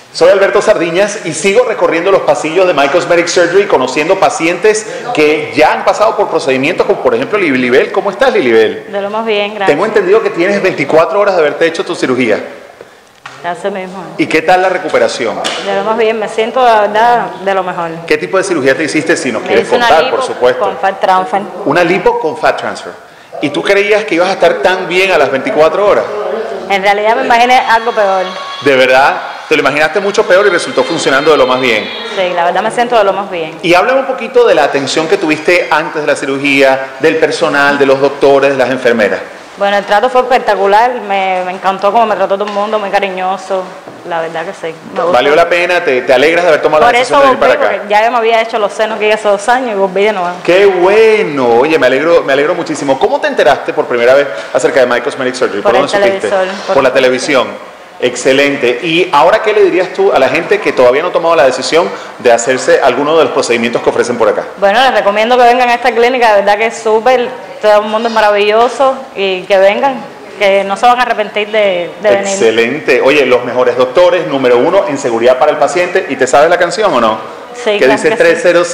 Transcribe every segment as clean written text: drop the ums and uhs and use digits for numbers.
Soy Alberto Sardiñas y sigo recorriendo los pasillos de My Cosmetic Surgery conociendo pacientes que ya han pasado por procedimientos como por ejemplo Lilibel. ¿Cómo estás, Lilibel? De lo más bien, gracias. Tengo entendido que tienes 24 horas de haberte hecho tu cirugía. Así mismo. ¿Y qué tal la recuperación? De lo más bien, me siento la verdad de lo mejor. ¿Qué tipo de cirugía te hiciste? Si nos Me quieres hice una contar, lipo por supuesto. con fat transfer. Una lipo con fat transfer. ¿Y tú creías que ibas a estar tan bien a las 24 horas? En realidad me imaginé algo peor. ¿De verdad? ¿Te lo imaginaste mucho peor y resultó funcionando de lo más bien? Sí, la verdad me siento de lo más bien. Y háblame un poquito de la atención que tuviste antes de la cirugía, del personal, de los doctores, de las enfermeras. Bueno, el trato fue espectacular, me encantó cómo me trató todo el mundo, muy cariñoso, la verdad que sí. ¿Valió la pena? ¿Te alegras de haber tomado la decisión de venir para acá? Porque ya me había hecho los senos que hice hace 2 años y volví de nuevo. ¡Qué bueno! Oye, me alegro muchísimo. ¿Cómo te enteraste por primera vez acerca de My Cosmetic Surgery? Por el dónde supiste? televisor. Por la televisión. Excelente. ¿Y ahora qué le dirías tú a la gente que todavía no ha tomado la decisión de hacerse alguno de los procedimientos que ofrecen por acá? Bueno, les recomiendo que vengan a esta clínica, de verdad que es súper, todo el mundo es maravilloso y que vengan, que no se van a arrepentir de venir. Excelente. Oye, los mejores doctores, número 1 en seguridad para el paciente. ¿Y te sabes la canción o no? Sí, que claro dice que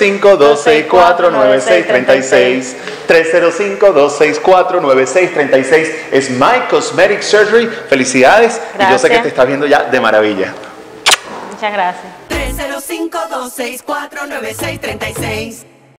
305-264-9636. 305-264-9636. Es My Cosmetic Surgery. Felicidades. Gracias. Y yo sé que te estás viendo ya de maravilla. Muchas gracias. 305-264-9636